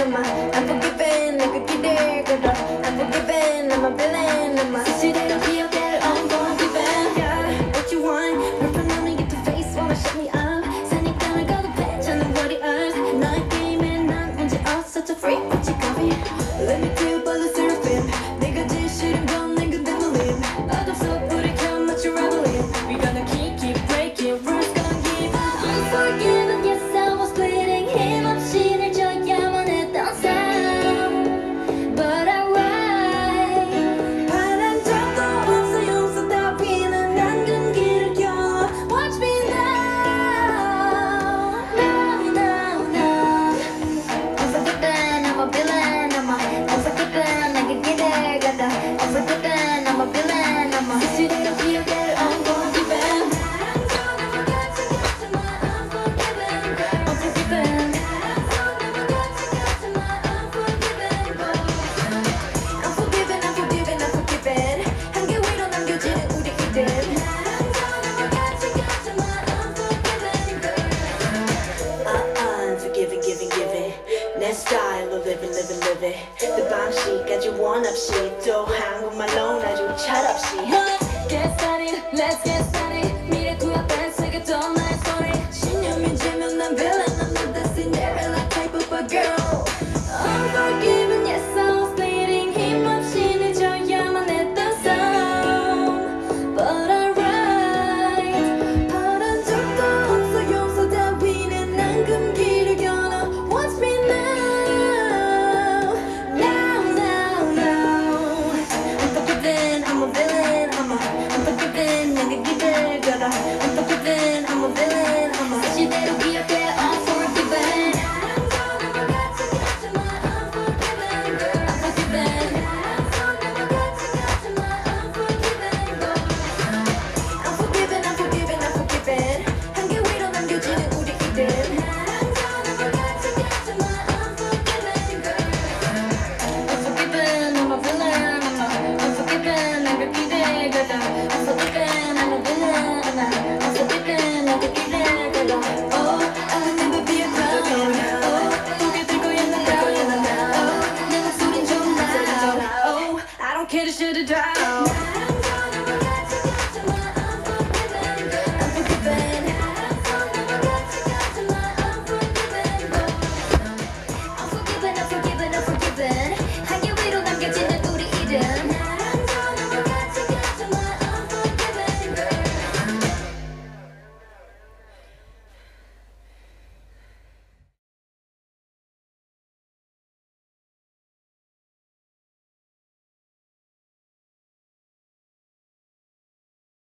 I'm unforgiven. 내가 기대거든. Unforgiven. I'm a villain. I'm a 사실대로 기억될 unforgiven. Yeah, what you want? 불편함을 get to face wanna shut me up. 사니까 가도 괜찮은 what it is. 너의 게임에 난 문제 없어. Such a freak, what you copy? Let me tell you about 르세라핌. 내가 제일 싫은 건 내 그대로림. 어둠 속 불을 켜 맞춰 reveling. We gonna keep breaking rules. Gonna give up. Unforgiven. Yes, I was bleeding. 힘없이 날 져야만 했던 삶. But I right. 바란 적도 없어 용서 따위는 난 금기를 껴. Watch me now. Now, now, now. Unforgiven. I'm a villain. I'm a unforgiven. 내게 기대가다. Unforgiven. I'm a villain. I'm a 사실대로 기억될 unforgiven. 내 스타일로 living. 내 방식까지 원 없이 또 한국말로 아주 철없이 Get started, let's get started. 미래 구합한 세계 또 나의 소리. 신념이 지면 난 villain. I'm not the Cinderella type of a girl. Unforgiven, yes I was bleeding. 힘없이 늦어야만 했던 싸움. But I right. 바란 적도 없어 용서 따위는 난 금기를 겨눠. Watch me now. Now, now, now. Unforgiven, I'm a villain. I'm a unforgiven. 내게 기대거든. Unforgiven, I'm a villain. I'm a 사실대로 기억해. Unforgiven. Unforgiven. 한계 위로 남겨지는 우리 이들. Unforgiven, I'm a villain. I'm a unforgiven. 내가 기대거든. Unforgiven, I'm a villain. I'm a unforgiven. 내가 기대거든. Oh, I'll never be a clown. Oh, 고개 들고 있는 나. Oh, 내 목소린 좀 나. Oh, I don't care to shut it down.